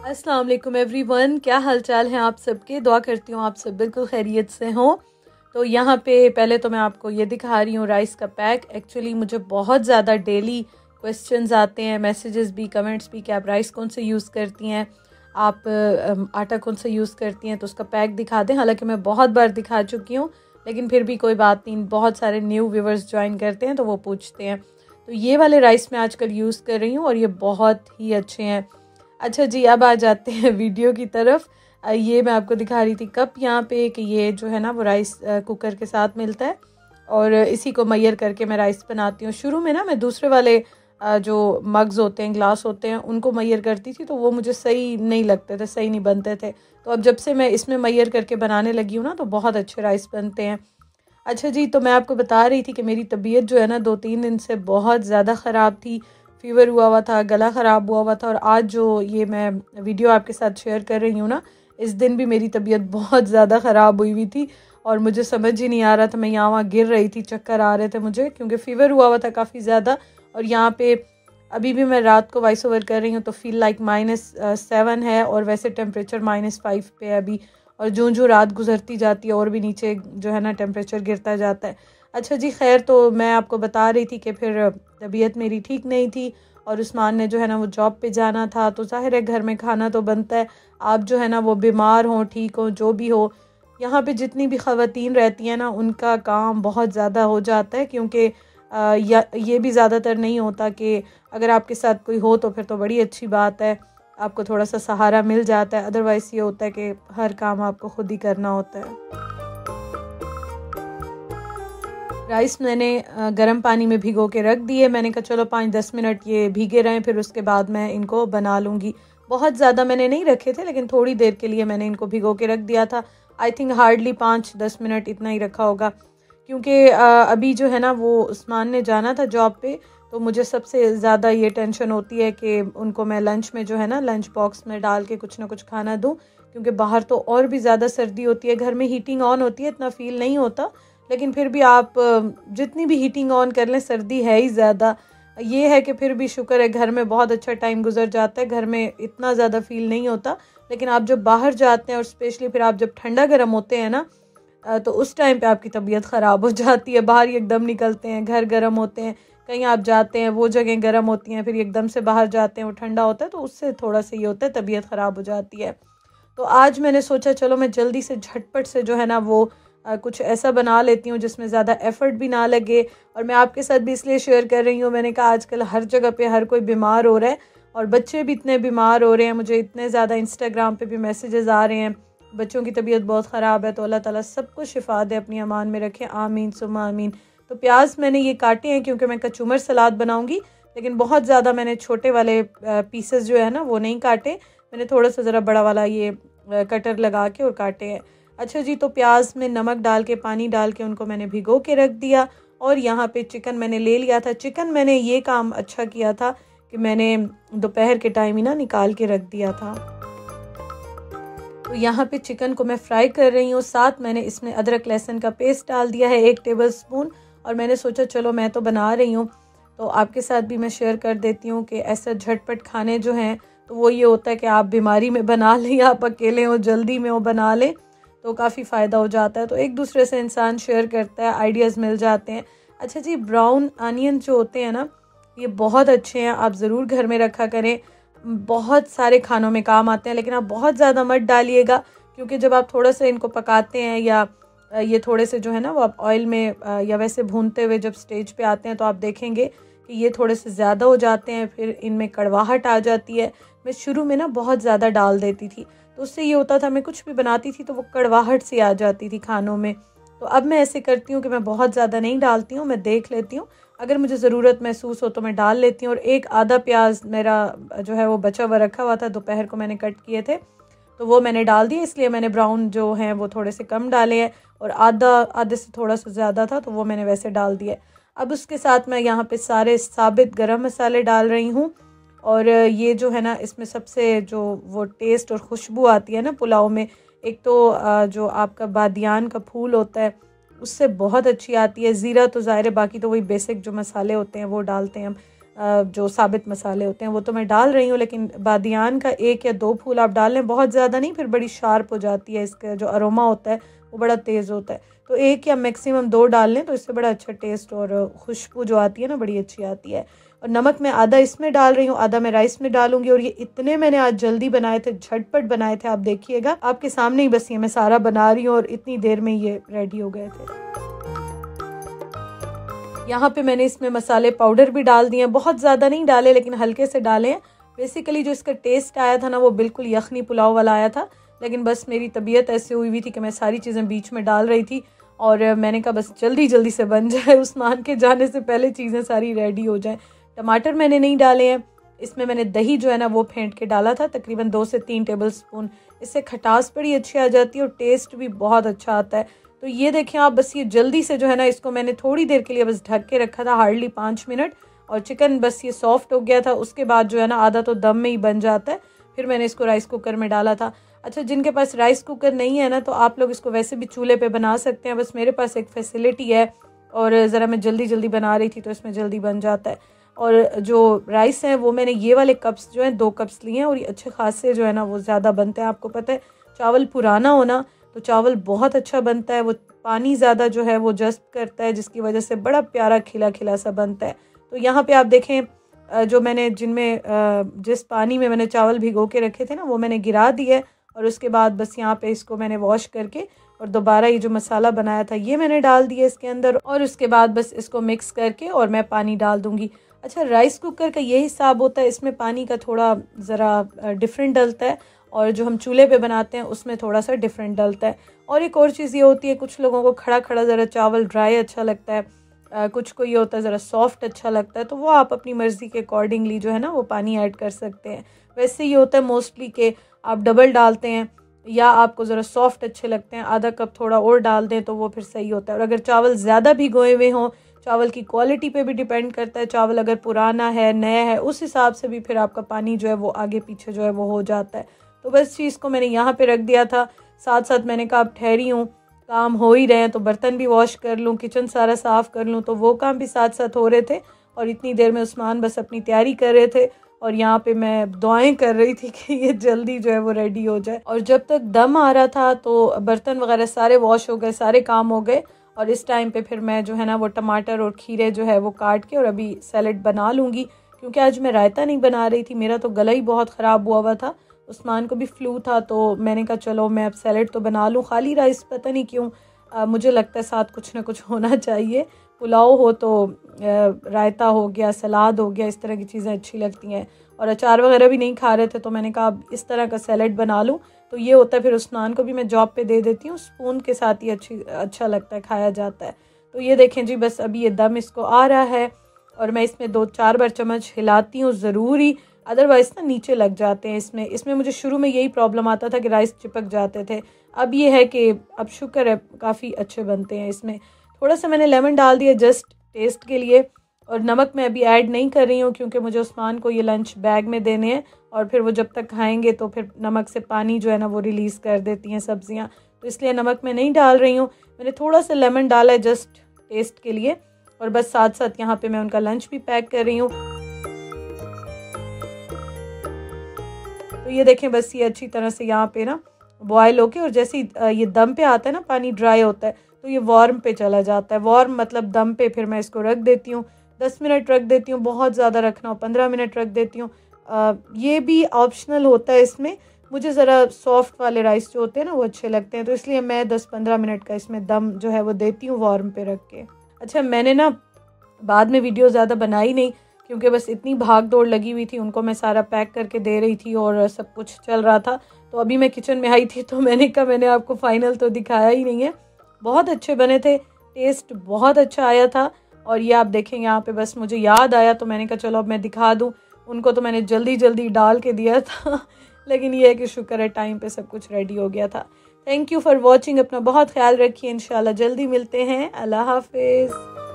अस्सलाम वालेकुम एवरीवन, क्या हाल चाल है आप सबके। दुआ करती हूँ आप सब बिल्कुल खैरियत से हों। तो यहाँ पे पहले तो मैं आपको ये दिखा रही हूँ राइस का पैक। एक्चुअली मुझे बहुत ज़्यादा डेली क्वेश्चंस आते हैं, मैसेजेस भी, कमेंट्स भी कि आप राइस कौन से यूज़ करती हैं, आप आटा कौन सा यूज़ करती हैं, तो उसका पैक दिखा दें। हालांकि मैं बहुत बार दिखा चुकी हूँ, लेकिन फिर भी कोई बात नहीं, बहुत सारे न्यू व्यूवर्स ज्वाइन करते हैं तो वो पूछते हैं। तो ये वाले राइस मैं आजकल यूज़ कर रही हूँ और ये बहुत ही अच्छे हैं। अच्छा जी, अब आ जाते हैं वीडियो की तरफ। ये मैं आपको दिखा रही थी कप यहाँ पे कि ये जो है ना वो राइस कुकर के साथ मिलता है और इसी को मैयर करके मैं राइस बनाती हूँ। शुरू में ना मैं दूसरे वाले जो मग्स होते हैं, ग्लास होते हैं, उनको मैयर करती थी तो वो मुझे सही नहीं लगते थे, सही नहीं बनते थे। तो अब जब से मैं इसमें मैयर करके बनाने लगी हूँ ना तो बहुत अच्छे राइस बनते हैं। अच्छा जी, तो मैं आपको बता रही थी कि मेरी तबीयत जो है ना 2-3 दिन से बहुत ज़्यादा ख़राब थी। फ़ीवर हुआ था, गला ख़राब हुआ था और आज जो ये मैं वीडियो आपके साथ शेयर कर रही हूँ ना, इस दिन भी मेरी तबीयत बहुत ज़्यादा ख़राब हुई थी और मुझे समझ ही नहीं आ रहा था। मैं यहाँ वहाँ गिर रही थी, चक्कर आ रहे थे मुझे क्योंकि फ़ीवर हुआ था काफ़ी ज़्यादा। और यहाँ पे अभी भी मैं रात को वॉइस ओवर कर रही हूँ तो फ़ील लाइक -7 है और वैसे टेम्परेचर -5 पे है अभी। और जो रात गुजरती जाती है और भी नीचे जो है ना टेम्परेचर गिरता जाता है। अच्छा जी, खैर, तो मैं आपको बता रही थी कि फिर तबीयत मेरी ठीक नहीं थी और उस्मान ने जो है ना वो जॉब पे जाना था, तो ज़ाहिर है घर में खाना तो बनता है। आप जो है ना वो बीमार हों, ठीक हो, जो भी हो, यहाँ पे जितनी भी ख़वातीन रहती हैं ना उनका काम बहुत ज़्यादा हो जाता है क्योंकि ये भी ज़्यादातर नहीं होता कि अगर आपके साथ कोई हो तो फिर तो बड़ी अच्छी बात है, आपको थोड़ा सा सहारा मिल जाता है। अदरवाइज़ ये होता है कि हर काम आपको खुद ही करना होता है। राइस मैंने गर्म पानी में भिगो के रख दिए। मैंने कहा चलो 5-10 मिनट ये भीगे रहें, फिर उसके बाद मैं इनको बना लूँगी। बहुत ज़्यादा मैंने नहीं रखे थे, लेकिन थोड़ी देर के लिए मैंने इनको भिगो के रख दिया था। आई थिंक हार्डली 5-10 मिनट इतना ही रखा होगा क्योंकि अभी जो है ना वो उस्मान ने जाना था जॉब पे, तो मुझे सबसे ज़्यादा ये टेंशन होती है कि उनको मैं लंच में जो है ना लंच बॉक्स में डाल के कुछ ना कुछ खाना दूँ क्योंकि बाहर तो और भी ज़्यादा सर्दी होती है। घर में हीटिंग ऑन होती है, इतना फ़ील नहीं होता, लेकिन फिर भी आप जितनी भी हीटिंग ऑन कर लें सर्दी है ही ज़्यादा। ये है कि फिर भी शुक्र है घर में बहुत अच्छा टाइम गुजर जाता है, घर में इतना ज़्यादा फ़ील नहीं होता। लेकिन आप जब बाहर जाते हैं और स्पेशली फिर आप जब ठंडा गर्म होते हैं ना तो उस टाइम पे आपकी तबीयत ख़राब हो जाती है। बाहर एकदम निकलते हैं, घर गर्म होते हैं, कहीं आप जाते हैं वो जगह गर्म होती हैं, फिर एकदम से बाहर जाते हैं वो ठंडा होता है, तो उससे थोड़ा सा ये होता है तबीयत ख़राब हो जाती है। तो आज मैंने सोचा चलो मैं जल्दी से झटपट से जो है ना वो कुछ ऐसा बना लेती हूँ जिसमें ज़्यादा एफ़र्ट भी ना लगे। और मैं आपके साथ भी इसलिए शेयर कर रही हूँ, मैंने कहा आजकल हर जगह पे हर कोई बीमार हो रहा है और बच्चे भी इतने बीमार हो रहे हैं। मुझे इतने ज़्यादा इंस्टाग्राम पे भी मैसेजेस आ रहे हैं, बच्चों की तबीयत बहुत ख़राब है। तो अल्लाह ताला सबको शिफा दे, अपनी अमान में रखे, आमीन सुम्मा आमीन। तो प्याज मैंने ये काटे हैं क्योंकि मैं कचूमर सलाद बनाऊँगी, लेकिन बहुत ज़्यादा मैंने छोटे वाले पीसेस जो है ना वो नहीं काटे, मैंने थोड़ा सा ज़रा बड़ा वाला ये कटर लगा के और काटे हैं। अच्छा जी, तो प्याज में नमक डाल के, पानी डाल के उनको मैंने भिगो के रख दिया। और यहाँ पे चिकन मैंने ले लिया था। चिकन मैंने ये काम अच्छा किया था कि मैंने दोपहर के टाइम ही ना निकाल के रख दिया था। तो यहाँ पे चिकन को मैं फ्राई कर रही हूँ, साथ मैंने इसमें अदरक लहसुन का पेस्ट डाल दिया है 1 टेबल स्पून। और मैंने सोचा चलो मैं तो बना रही हूँ तो आपके साथ भी मैं शेयर कर देती हूँ कि ऐसा झटपट खाने जो हैं तो वो ये होता है कि आप बीमारी में बना लें या आप अकेले हो जल्दी में वो बना लें तो काफ़ी फ़ायदा हो जाता है। तो एक दूसरे से इंसान शेयर करता है, आइडियाज़ मिल जाते हैं। अच्छा जी, ब्राउन अनियन जो होते हैं ना ये बहुत अच्छे हैं, आप ज़रूर घर में रखा करें, बहुत सारे खानों में काम आते हैं। लेकिन आप बहुत ज़्यादा मत डालिएगा क्योंकि जब आप थोड़ा सा इनको पकाते हैं या ये थोड़े से जो है ना वो आप ऑयल में या वैसे भूनते हुए जब स्टेज पे आते हैं तो आप देखेंगे कि ये थोड़े से ज़्यादा हो जाते हैं, फिर इनमें कड़वाहट आ जाती है। मैं शुरू में ना बहुत ज़्यादा डाल देती थी तो उससे ये होता था मैं कुछ भी बनाती थी तो वो कड़वाहट सी आ जाती थी खानों में। तो अब मैं ऐसे करती हूँ कि मैं बहुत ज़्यादा नहीं डालती हूँ, मैं देख लेती हूँ, अगर मुझे ज़रूरत महसूस हो तो मैं डाल लेती हूँ। और एक आधा प्याज मेरा जो है वो बचा हुआ रखा हुआ था, दोपहर को मैंने कट किए थे तो वो मैंने डाल दिए, इसलिए मैंने ब्राउन जो हैं वो थोड़े से कम डाले हैं और आधे से थोड़ा सा ज़्यादा था तो वो मैंने वैसे डाल दिया। अब उसके साथ मैं यहाँ पे सारे साबित गरम मसाले डाल रही हूँ और ये जो है ना इसमें सबसे जो वो टेस्ट और खुशबू आती है ना पुलाव में, एक तो जो आपका बादियान का फूल होता है उससे बहुत अच्छी आती है। ज़ीरा तो ज़ाहिर है, बाकी तो वही बेसिक जो मसाले होते हैं वो डालते हैं हम। जो साबित मसाले होते हैं वो तो मैं डाल रही हूँ, लेकिन बादियान का 1 या 2 फूल आप डाल लें, बहुत ज़्यादा नहीं, फिर बड़ी शार्प हो जाती है, इसका जो अरोमा होता है वो बड़ा तेज़ होता है। तो 1 या मैक्सिमम 2 डाल लें तो इससे बड़ा अच्छा टेस्ट और खुशबू जो आती है ना बड़ी अच्छी आती है। और नमक मैं आधा इसमें डाल रही हूँ, आधा मैं राइस में डालूंगी। और ये इतने मैंने आज जल्दी बनाए थे, झटपट बनाए थे, आप देखिएगा आपके सामने ही बस ये मैं सारा बना रही हूँ और इतनी देर में ये रेडी हो गए थे। यहाँ पे मैंने इसमें मसाले पाउडर भी डाल दिए हैं, बहुत ज़्यादा नहीं डाले लेकिन हल्के से डाले हैं। बेसिकली जो इसका टेस्ट आया था ना वो बिल्कुल यखनी पुलाव वाला आया था, लेकिन बस मेरी तबीयत ऐसे हुई थी कि मैं सारी चीज़ें बीच में डाल रही थी और मैंने कहा बस जल्दी जल्दी से बन जाए, उस्मान के जाने से पहले चीज़ें सारी रेडी हो जाएं। टमाटर मैंने नहीं डाले हैं, इसमें मैंने दही जो है ना वो फेंट के डाला था, तकरीबन 2 से 3 टेबल स्पून। इससे खटास बड़ी अच्छी आ जाती है और टेस्ट भी बहुत अच्छा आता है। तो ये देखें आप, बस ये जल्दी से जो है ना इसको मैंने थोड़ी देर के लिए बस ढक के रखा था, हार्डली 5 मिनट, और चिकन बस ये सॉफ्ट हो गया था। उसके बाद जो है ना आधा तो दम में ही बन जाता है। फिर मैंने इसको राइस कुकर में डाला था। अच्छा, जिनके पास राइस कुकर नहीं है ना तो आप लोग इसको वैसे भी चूल्हे पे बना सकते हैं, बस मेरे पास एक फैसिलिटी है और ज़रा मैं जल्दी जल्दी बना रही थी तो इसमें जल्दी बन जाता है। और जो राइस हैं वो मैंने ये वाले कप्स जो हैं 2 कप्स लिए हैं और ये अच्छे खासे जो है ना वो ज़्यादा बनते हैं। आपको पता है चावल पुराना होना तो चावल बहुत अच्छा बनता है, वो पानी ज़्यादा जो है वो जज़्ब करता है, जिसकी वजह से बड़ा प्यारा खिला खिला सा बनता है। तो यहाँ पे आप देखें जो मैंने जिस पानी में मैंने चावल भिगो के रखे थे ना वो मैंने गिरा दिए और उसके बाद बस यहाँ पे इसको मैंने वॉश करके और दोबारा ये जो मसाला बनाया था ये मैंने डाल दिया इसके अंदर और उसके बाद बस इसको मिक्स करके और मैं पानी डाल दूँगी। अच्छा, राइस कुकर का ये हिसाब होता है, इसमें पानी का थोड़ा ज़रा डिफरेंट डलता है और जो हम चूल्हे पे बनाते हैं उसमें थोड़ा सा डिफरेंट डलता है। और एक और चीज़ ये होती है, कुछ लोगों को खड़ा खड़ा ज़रा चावल ड्राई अच्छा लगता है, कुछ को ये होता है ज़रा सॉफ्ट अच्छा लगता है, तो वो आप अपनी मर्ज़ी के अकॉर्डिंगली जो है ना वो पानी ऐड कर सकते हैं। वैसे ये होता है मोस्टली कि आप डबल डालते हैं या आपको ज़रा सॉफ्ट अच्छे लगते हैं, आधा कप थोड़ा और डाल दें तो वो फिर सही होता है। और अगर चावल ज़्यादा भिगोए हुए हों, चावल की क्वालिटी पे भी डिपेंड करता है, चावल अगर पुराना है नया है उस हिसाब से भी फिर आपका पानी जो है वो आगे पीछे जो है वो हो जाता है। तो बस चीज़ को मैंने यहाँ पे रख दिया था। साथ साथ मैंने कहा अब ठहरी हूँ, काम हो ही रहे हैं तो बर्तन भी वॉश कर लूँ, किचन सारा साफ़ कर लूँ, तो वो काम भी साथ साथ हो रहे थे। और इतनी देर में उस्मान बस अपनी तैयारी कर रहे थे और यहाँ पे मैं दुआएं कर रही थी कि ये जल्दी जो है वो रेडी हो जाए। और जब तक दम आ रहा था तो बर्तन वगैरह सारे वॉश हो गए, सारे काम हो गए। और इस टाइम पे फिर मैं जो है ना वो टमाटर और खीरे जो है वो काट के और अभी सैलेड बना लूँगी, क्योंकि आज मैं रायता नहीं बना रही थी, मेरा तो गला ही बहुत ख़राब हुआ था, उस्मान को भी फ्लू था, तो मैंने कहा चलो मैं अब सैलेड तो बना लूँ। खाली राइस पता नहीं क्यों मुझे लगता है साथ कुछ ना कुछ होना चाहिए, पुलाव हो तो रायता हो गया, सलाद हो गया, इस तरह की चीज़ें अच्छी लगती हैं। और अचार वगैरह भी नहीं खा रहे थे तो मैंने कहा अब इस तरह का सैलेड बना लूँ, तो ये होता है फिर उस्मान को भी मैं जॉब पे दे देती हूँ, स्पून के साथ ही अच्छा लगता है, खाया जाता है। तो ये देखें जी, बस अभी ये दम इसको आ रहा है और मैं इसमें 2-4 बार चम्मच हिलाती हूँ ज़रूरी, अदरवाइज़ ना नीचे लग जाते हैं। इसमें मुझे शुरू में यही प्रॉब्लम आता था कि राइस चिपक जाते थे, अब ये है कि अब शुक्र है काफ़ी अच्छे बनते हैं। इसमें थोड़ा सा मैंने लेमन डाल दिया जस्ट टेस्ट के लिए, और नमक मैं अभी ऐड नहीं कर रही हूँ क्योंकि मुझे उस्मान को ये लंच बैग में देने हैं और फिर वो जब तक खाएंगे तो फिर नमक से पानी जो है ना वो रिलीज़ कर देती हैं सब्जियाँ, तो इसलिए नमक मैं नहीं डाल रही हूँ। मैंने थोड़ा सा लेमन डाला है जस्ट टेस्ट के लिए, और बस साथ साथ यहाँ पे मैं उनका लंच भी पैक कर रही हूँ। तो ये देखें बस ये अच्छी तरह से यहाँ पे ना बॉयल होके, और जैसे ये दम पे आता है ना पानी ड्राई होता है तो ये वार्म पे चला जाता है, वार्म मतलब दम पे। फिर मैं इसको रख देती हूँ 10 मिनट रख देती हूँ, बहुत ज़्यादा रखना हो 15 मिनट रख देती हूँ। ये भी ऑप्शनल होता है इसमें, मुझे ज़रा सॉफ्ट वाले राइस जो होते हैं ना वो अच्छे लगते हैं, तो इसलिए मैं 10-15 मिनट का इसमें दम जो है वो देती हूँ वार्म पे रख के। अच्छा, मैंने ना बाद में वीडियो ज़्यादा बनाई नहीं क्योंकि बस इतनी भाग दौड़ लगी हुई थी, उनको मैं सारा पैक करके दे रही थी और सब कुछ चल रहा था। तो अभी मैं किचन में आई थी तो मैंने कहा मैंने आपको फ़ाइनल तो दिखाया ही नहीं है। बहुत अच्छे बने थे, टेस्ट बहुत अच्छा आया था। और ये आप देखें यहाँ पे बस मुझे याद आया तो मैंने कहा चलो अब मैं दिखा दूँ। उनको तो मैंने जल्दी जल्दी डाल के दिया था लेकिन ये है कि शुक्र है टाइम पे सब कुछ रेडी हो गया था। थैंक यू फॉर वॉचिंग, अपना बहुत ख्याल रखिए, इंशाल्लाह जल्दी मिलते हैं। अल्लाह हाफिज़।